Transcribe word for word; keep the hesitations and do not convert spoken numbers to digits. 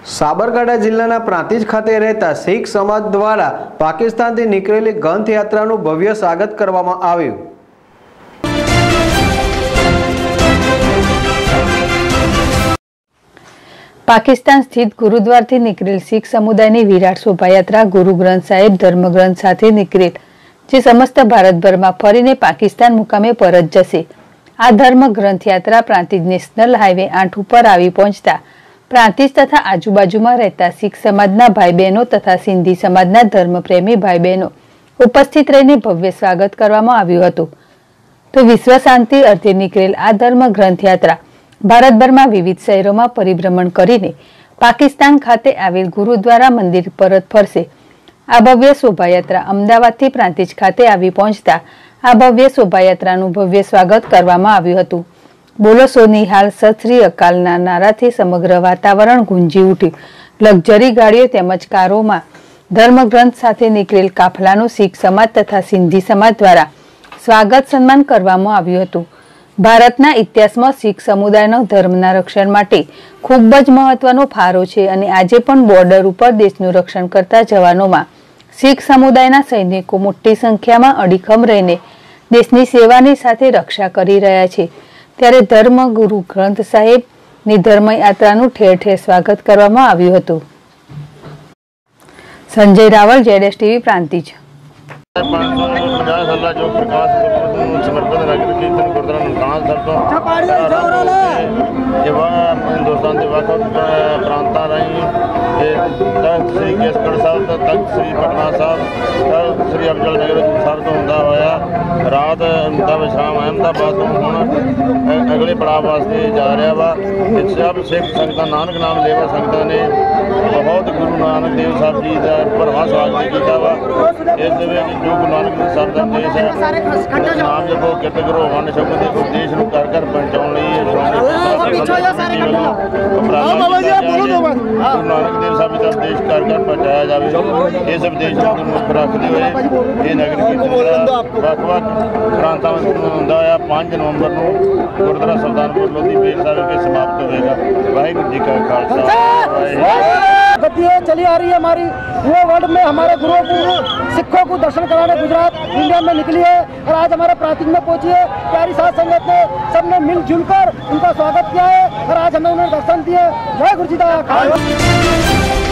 સાબરકાંઠા જિલ્લાના પ્રાંતિજ ખાતે રહેતા શીખ સમાજ દ્વારા પાકિસ્તાનથી નીકળેલી ગ્રંથ યાત્રાનું ભવ્ય સ્વાગત કરવામાં આવ્યું। पाकिस्तान स्थित गुरुद्वारथी निकळेल शीख समुदायनी विराट शोभायात्रा गुरु ग्रंथ साहेब धर्मग्रंथ साथे निकळेल, जे समस्त भारतभरमा फरीने पाकिस्तान मुकामे परत जशे। आ धर्म ग्रंथ यात्रा प्रांतिज नेशनल हाईवे आठ पर आवी पहोंचता प्रांतिज तथा आजूबाजूमां रहता शीख समाजना भाई बहनों तथा सिंधी समाजना धर्मप्रेमी भाई बहनों उपस्थित रहीने भव्य स्वागत करवामां आव्युं हतुं। तो विश्व शांति अर्थे निकळेल आ धर्म ग्रंथ यात्रा भारतभर में विविध शहरों में परिभ्रमण करीने पाकिस्तान खाते आवेल गुरुद्वारा मंदिर परत फरसे। आ भव्य शोभायात्रा अमदावादथी प्रांतिज खाते आवी पहोंचता आ भव्य शोभायात्रानुं भव्य स्वागत करवामां आव्युं हतुं। बोलो सो निहाल सत श्री अकालना नाराथी समग्र वातावरण गूंजी उठ्युं। लक्झरी गाड़ीओ तेमज कारोमां धर्मग्रंथ साथे निकळेल काफलानुं शीख समाज तथा सिंधी समाज द्वारा स्वागत सन्मान करवामां आव्युं हतुं। भारतना इतिहासमां शीख समुदायनो धर्मना रक्षण माटे खूब ज महत्वनो फारो छे अने आजे पण बोर्डर उपर देशनुं रक्षण करता जवानोमां शीख समुदायना सैनिको मोटी संख्यामां अડીખમ रहीने देशनी सेवानी साथे रक्षा करी रह्या छे। त्यारे धर्म गुरु ग्रंथ साहेबनी धर्म यात्रानुं ठेर ठेर स्वागत करवामां आव्युं हतुं। Sanjay Raval, ZS TV, Prantij. जो प्रकाश समर्पित नगर कीर्तन गुरुद्वारा ननकाना साहब हिंदुस्तान के वक् प्रांतां राही तख्त श्री केसगढ़ साहब तो तख्त श्री पटना साहब तख्त श्री अफजल नगर साहब तो होंदा होया रात का विश्राम अहमदाबाद तो हुण अगले पड़ाव वास्ते जा रहा वा। सब सिख संगतां नानक नाम लेवा संगतां ने बहुत गुरु नानक देव साहब जी का भरवां स्वागत किया वा। इस जो गुरु नानक देव साहब का देश है नाम जपो किरत करो वन शब्द के उपदेश को कर कर पहुँचाने गुरु नानक देव साहब का उपदेश कर कर पहुँचाया जाए। इस उपदेश को मुख रखते हुए ये नगर कीर्तन वक् वक् प्रांतां होंदा है। पाँच नवंबर को गुरुद्वारा सुल्तानपुर लोधी बेर साहिब के समाप्त होगा। वाहिगुरू जी का खालसा चली आ रही है हमारी वो वर्ल्ड में हमारे गुरुओं को सिखों को दर्शन कराने गुजरात इंडिया में निकली है और आज हमारे प्रांतिज में पहुंची है। प्यारी साथ संगत ने सबने मिलजुल कर उनका स्वागत किया है और आज हमें उन्होंने दर्शन दिए। जय गुरु जी का खालसा।